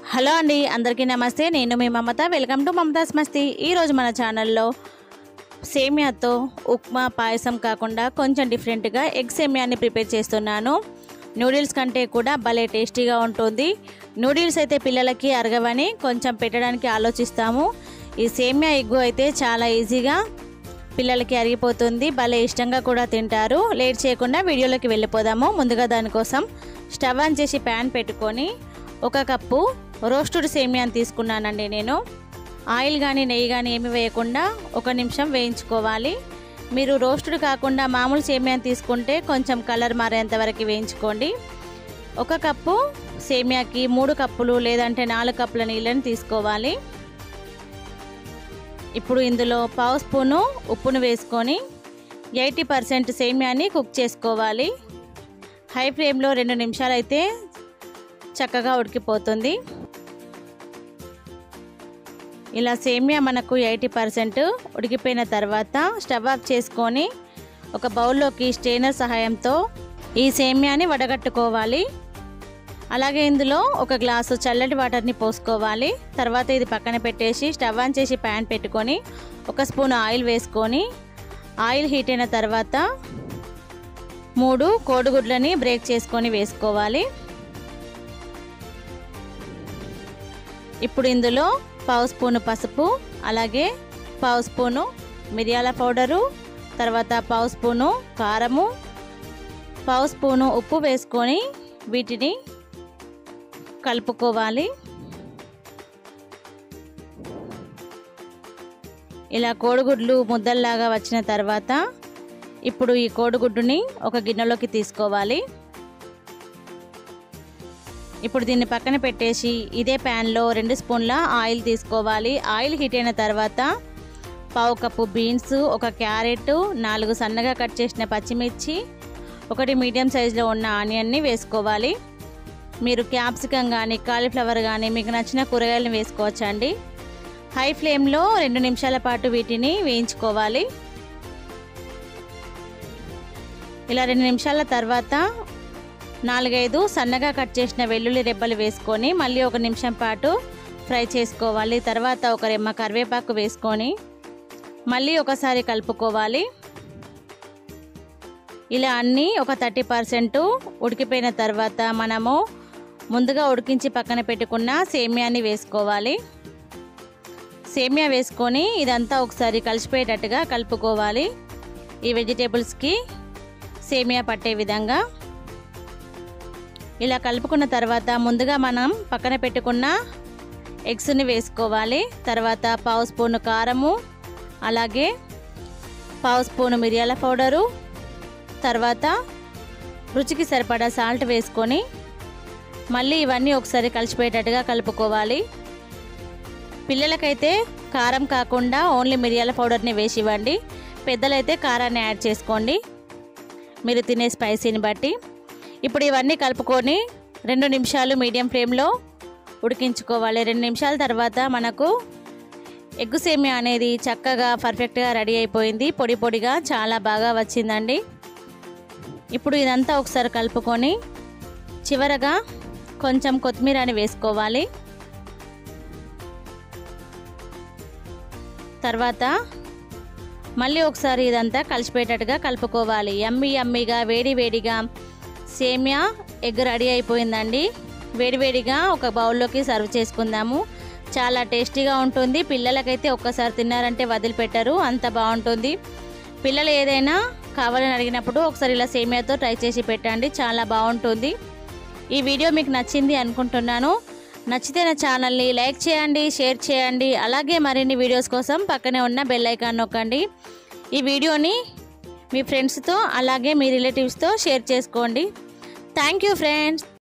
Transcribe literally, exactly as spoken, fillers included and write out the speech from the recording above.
Hello అండి, అందరికీ నమస్తే. నేను మీ మమత. Welcome to Mamata's Masti. ఈరోజు మన ఛానల్లో సేమియాతో ఉప్మా పాయసం కాకుండా కొంచెం డిఫరెంట్గా ఎగ్ సేమియాని ప్రిపేర్ చేస్తున్నాను. నూడిల్స్ కంటే కూడా భలే టేస్టీగా ఉంటుంది. నూడిల్స్ అయితే పిల్లలకి అరగవని కొంచెం పెట్టడానికి ఆలోచిస్తాము. ఈ సేమియా ఎగ్గు అయితే చాలా ఈజీగా పిల్లలకి అరిగిపోతుంది. భలే ఇష్టంగా కూడా తింటారు. లేట్ చేయకుండా వీడియోలోకి వెళ్ళిపోదాము. ముందుగా దానికోసం స్టవ్ ఆన్ చేసి ప్యాన్ పెట్టుకొని ఒక కప్పు రోస్టెడ్ సేమియాని తీసుకున్నానండి. నేను ఆయిల్ కానీ నెయ్యి కానీ ఏమి వేయకుండా ఒక నిమిషం వేయించుకోవాలి. మీరు రోస్టెడ్ కాకుండా మామూలు సేమియాని తీసుకుంటే కొంచెం కలర్ మారేంత వరకు వేయించుకోండి. ఒక కప్పు సేమియాకి మూడు కప్పులు లేదంటే నాలుగు కప్పుల నీళ్ళని తీసుకోవాలి. ఇప్పుడు ఇందులో పావు స్పూను ఉప్పును వేసుకొని ఎయిటీ పర్సెంట్ సేమియాని కుక్ చేసుకోవాలి. హై ఫ్లేమ్లో రెండు నిమిషాలు అయితే చక్కగా ఉడికిపోతుంది. ఇలా సేమియా మనకు ఎయిటీ పర్సెంట్ ఉడికిపోయిన తర్వాత స్టవ్ ఆఫ్ చేసుకొని ఒక బౌల్లోకి స్ట్రెయినర్ సహాయంతో ఈ సేమియాని వడగట్టుకోవాలి. అలాగే ఇందులో ఒక గ్లాసు చల్లటి వాటర్ని పోసుకోవాలి. తర్వాత ఇది పక్కన పెట్టేసి స్టవ్ ఆన్ చేసి ప్యాన్ పెట్టుకొని ఒక స్పూన్ ఆయిల్ వేసుకొని ఆయిల్ హీట్ అయిన తర్వాత మూడు కోడిగుడ్లని బ్రేక్ చేసుకొని వేసుకోవాలి. ఇప్పుడు ఇందులో పావు స్పూను పసుపు, అలాగే పావు స్పూను మిరియాల పౌడరు, తర్వాత పావు స్పూను కారము, పావు స్పూను ఉప్పు వేసుకొని వీటిని కలుపుకోవాలి. ఇలా కోడిగుడ్లు ముద్దల్లాగా వచ్చిన తర్వాత ఇప్పుడు ఈ కోడిగుడ్డుని ఒక గిన్నెలోకి తీసుకోవాలి. ఇప్పుడు దీన్ని పక్కన పెట్టేసి ఇదే ప్యాన్లో రెండు స్పూన్ల ఆయిల్ తీసుకోవాలి. ఆయిల్ హీట్ అయిన తర్వాత పావు కప్పు బీన్స్, ఒక క్యారెట్, నాలుగు సన్నగా కట్ చేసిన పచ్చిమిర్చి, ఒకటి మీడియం సైజులో ఉన్న ఆనియన్ని వేసుకోవాలి. మీరు క్యాప్సికమ్ కానీ కాలీఫ్లవర్ కానీ మీకు నచ్చిన కూరగాయలను వేసుకోవచ్చండి. హై ఫ్లేమ్లో రెండు నిమిషాల పాటు వీటిని వేయించుకోవాలి. ఇలా రెండు నిమిషాల తర్వాత నాలుగైదు సన్నగా కట్ చేసిన వెల్లుల్లి రెబ్బలు వేసుకొని మళ్ళీ ఒక నిమిషం పాటు ఫ్రై చేసుకోవాలి. తర్వాత ఒక రెమ్మ కరివేపాకు వేసుకొని మళ్ళీ ఒకసారి కలుపుకోవాలి. ఇలా అన్నీ ఒక థర్టీ పర్సెంట్ ఉడికిపోయిన తర్వాత మనము ముందుగా ఉడికించి పక్కన పెట్టుకున్న సేమియాని వేసుకోవాలి. సేమియా వేసుకొని ఇదంతా ఒకసారి కలిసిపోయేటట్టుగా కలుపుకోవాలి. ఈ వెజిటేబుల్స్కి సేమియా పట్టే విధంగా ఇలా కలుపుకున్న తర్వాత ముందుగా మనం పక్కన పెట్టుకున్న ఎగ్స్ని వేసుకోవాలి. తర్వాత పావు స్పూను కారము, అలాగే పావు స్పూను మిరియాల పౌడరు, తర్వాత రుచికి సరిపడా సాల్ట్ వేసుకొని మళ్ళీ ఇవన్నీ ఒకసారి కలిసిపోయేటట్టుగా కలుపుకోవాలి. పిల్లలకైతే కారం కాకుండా ఓన్లీ మిరియాల పౌడర్ని వేసి ఇవ్వండి. పెద్దలైతే కారాన్ని యాడ్ చేసుకోండి మీరు తినే స్పైసీని బట్టి. ఇప్పుడు ఇవన్నీ కలుపుకొని రెండు నిమిషాలు మీడియం ఫ్లేమ్లో ఉడికించుకోవాలి. రెండు నిమిషాల తర్వాత మనకు ఎగ్గు సేమియా అనేది చక్కగా పర్ఫెక్ట్గా రెడీ అయిపోయింది. పొడి పొడిగా చాలా బాగా వచ్చిందండి. ఇప్పుడు ఇదంతా ఒకసారి కలుపుకొని చివరగా కొంచెం కొత్తిమీరని వేసుకోవాలి. తర్వాత మళ్ళీ ఒకసారి ఇదంతా కలిసిపోయేటట్టుగా కలుపుకోవాలి. యమ్మీ యమ్మీగా వేడి వేడిగా సేమియా ఎగ్ రెడీ అయిపోయిందండి. వేడివేడిగా ఒక బౌల్లోకి సర్వ్ చేసుకుందాము. చాలా టేస్టీగా ఉంటుంది. పిల్లలకైతే ఒక్కసారి తిన్నారంటే వదిలిపెట్టరు, అంత బాగుంటుంది. పిల్లలు ఏదైనా కావాలని అడిగినప్పుడు ఒకసారి ఇలా సేమియాతో ట్రై చేసి పెట్టండి, చాలా బాగుంటుంది. ఈ వీడియో మీకు నచ్చింది అనుకుంటున్నాను. నచ్చితే నా ఛానల్ని లైక్ చేయండి, షేర్ చేయండి. అలాగే మరిన్ని వీడియోస్ కోసం పక్కనే ఉన్న బెల్ ఐకాన్ నొక్కండి. ఈ వీడియోని మీ ఫ్రెండ్స్తో అలాగే మీ రిలేటివ్స్తో షేర్ చేసుకోండి. Thank you friends.